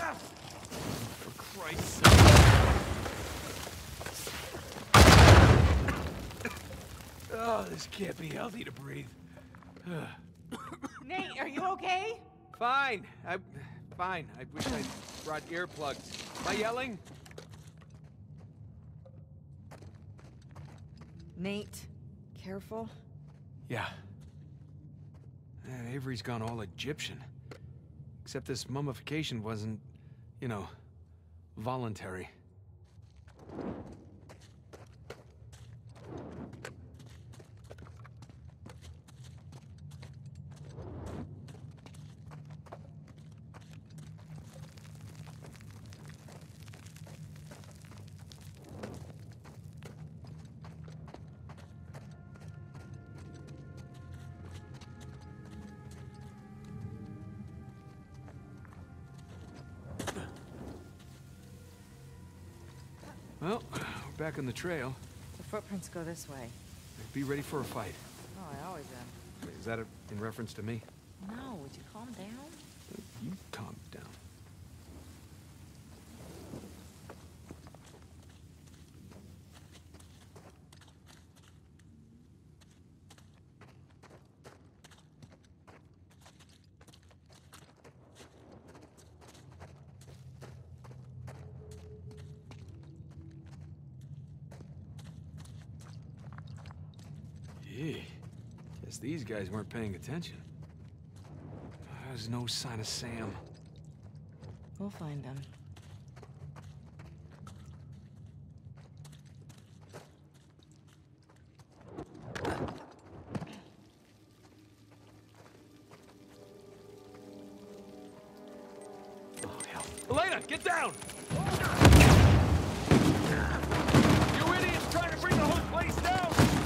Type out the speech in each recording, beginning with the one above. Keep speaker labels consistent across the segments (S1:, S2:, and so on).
S1: For Christ's sake. Oh, this can't be healthy to breathe.
S2: Nate, are you okay?
S1: Fine. Fine. I wish I brought earplugs. Am I yelling?
S2: Nate, careful.
S1: Yeah. Avery's gone all Egyptian. Except this mummification wasn't, you know, voluntary. Well, we're back on the trail.
S2: The footprints go this way.
S1: Be ready for a fight.
S2: Oh, I always am.
S1: Wait, is that in reference to me?
S2: No, would you calm down?
S1: You calm down. Guess these guys weren't paying attention. There's no sign of Sam.
S2: We'll find them.
S1: Oh, hell. Elena, get down! You idiots trying to bring the whole place down!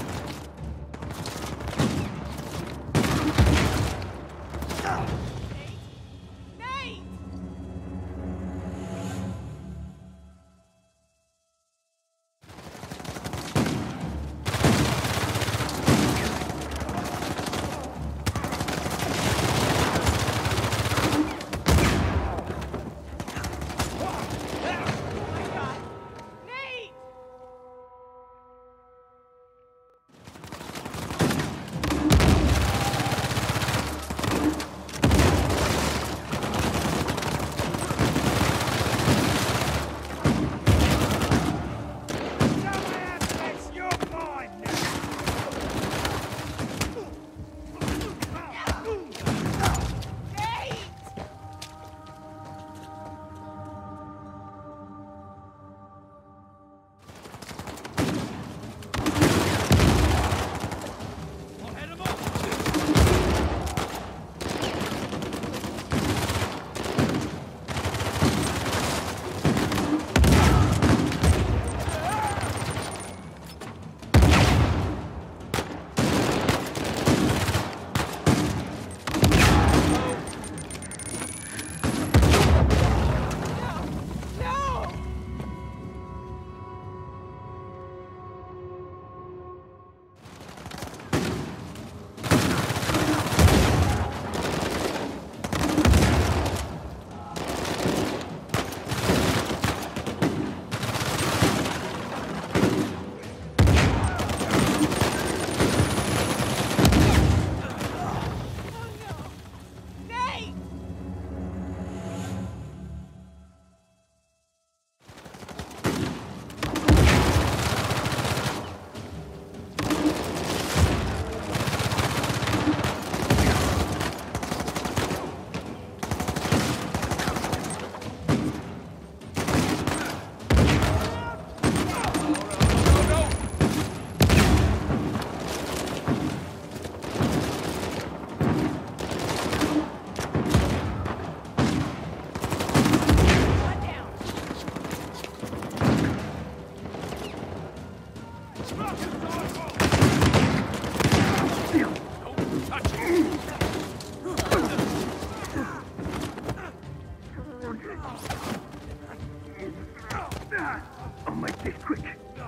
S3: I'll make this quick.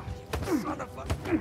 S1: Son of a...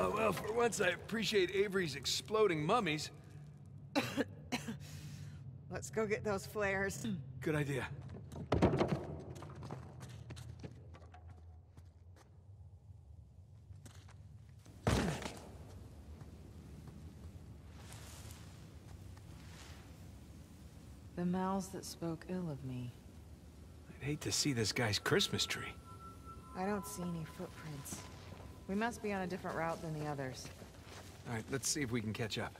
S1: Well, for once I appreciate Avery's exploding mummies.
S2: Let's go get those flares.
S1: Good idea.
S2: The mouths that spoke ill of me.
S1: I'd hate to see this guy's Christmas tree.
S2: I don't see any footprints. We must be on a different route than the others.
S1: All right, let's see if we can catch up.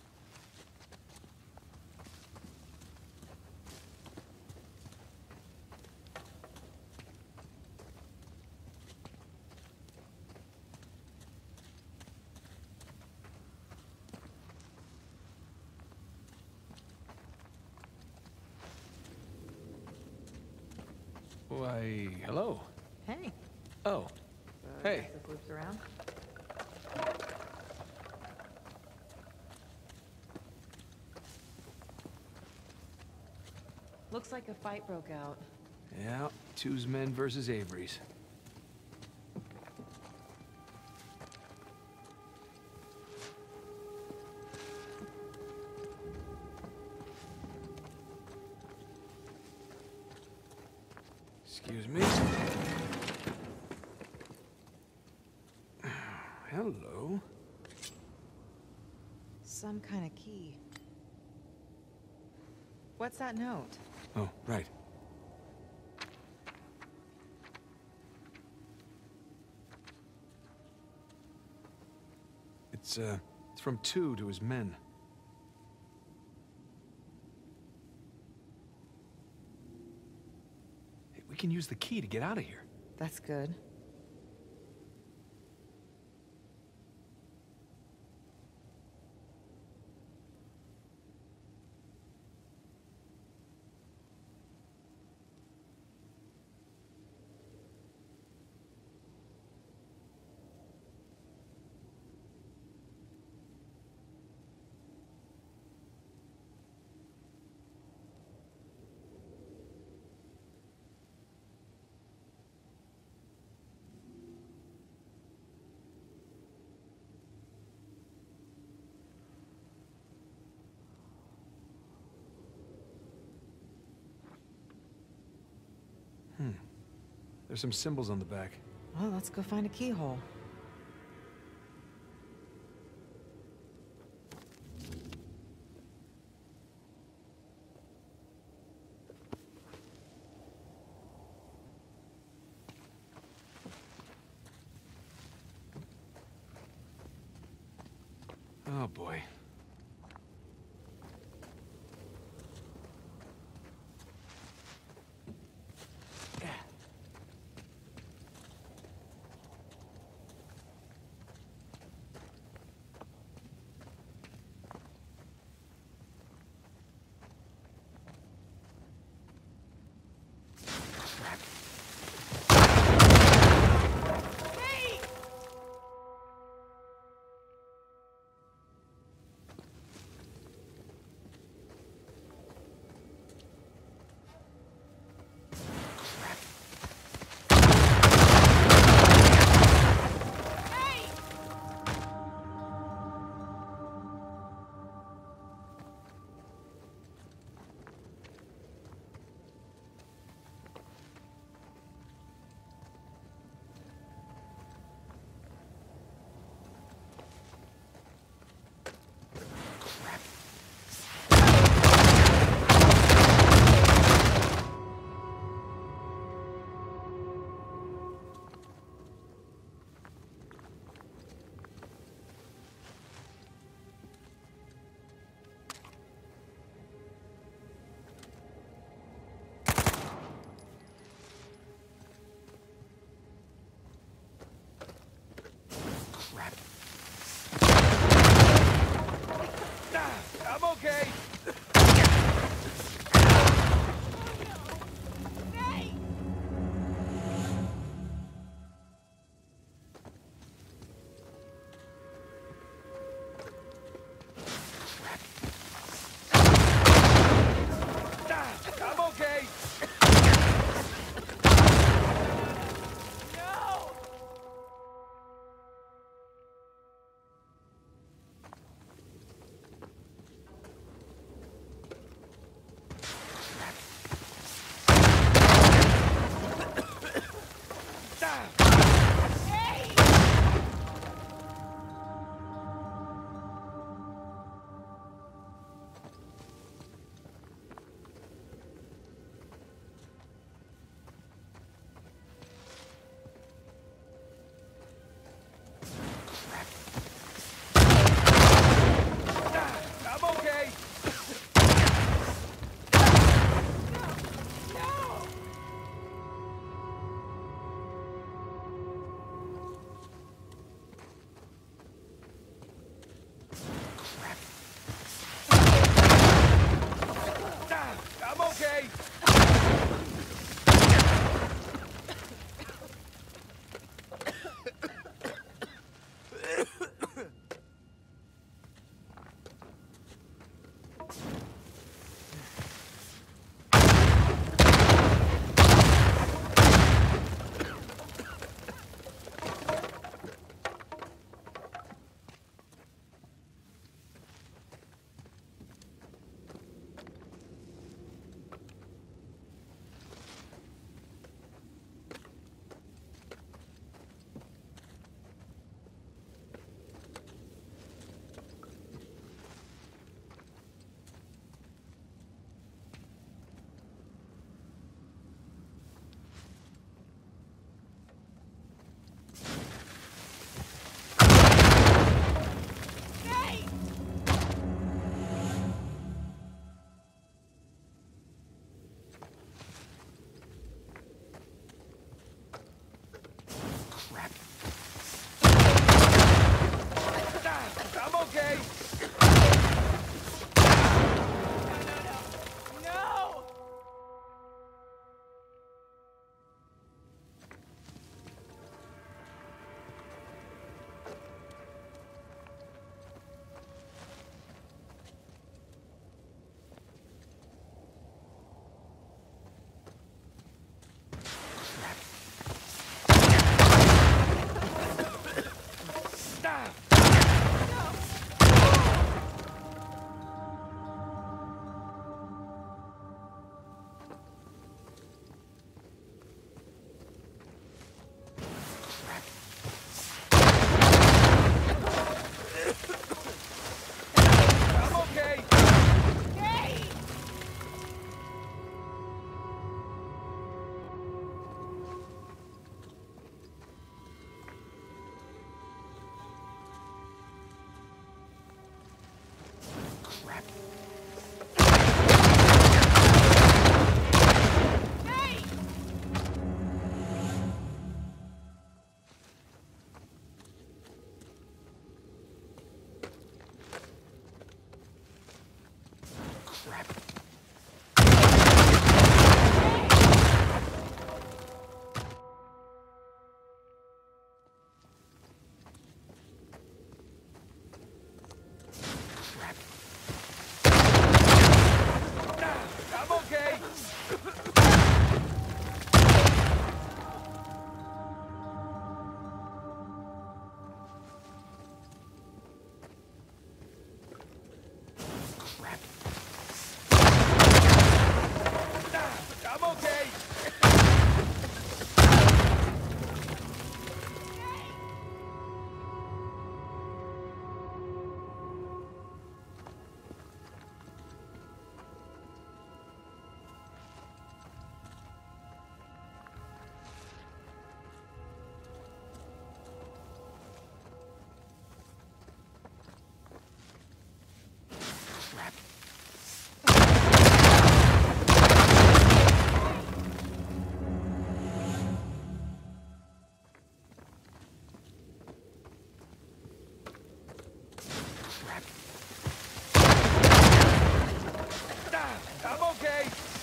S1: Why, hello.
S2: Hey.
S1: Oh, hey.
S2: This loops around. Looks like a fight broke out.
S1: Yeah, two's men versus Avery's. Excuse me. Hello.
S2: Some kind of key. What's that note?
S1: Oh, right. It's from two to his men. Hey, we can use the key to get out of here.
S2: That's good.
S1: There's some symbols on the back.
S2: Well, let's go find a keyhole.
S1: Oh boy. I'm okay. I'm okay. I'm okay. I'm okay. I'm okay.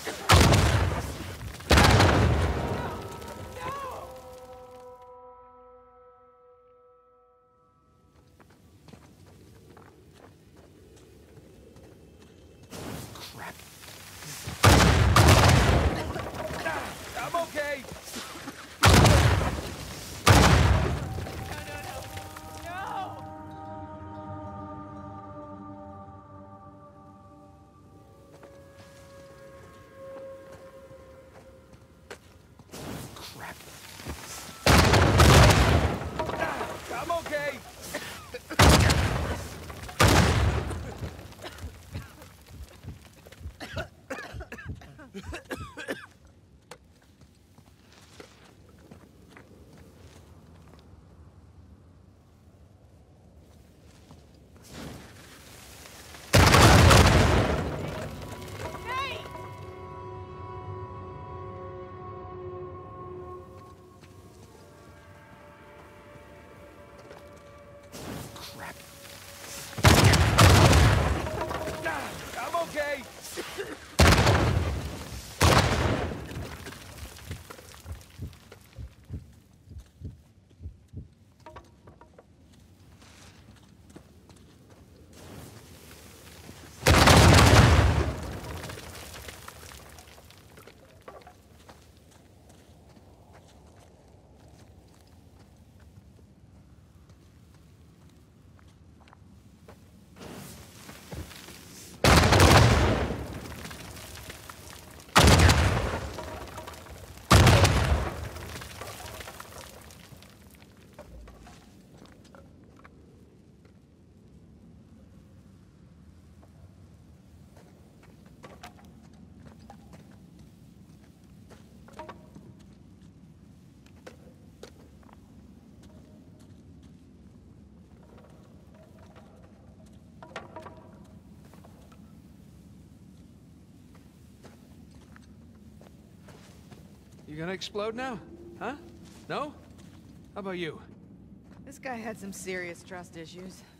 S1: I'm okay. I'm okay. I'm okay. You gonna explode now? Huh? No? How about you?
S2: This guy had some serious trust issues.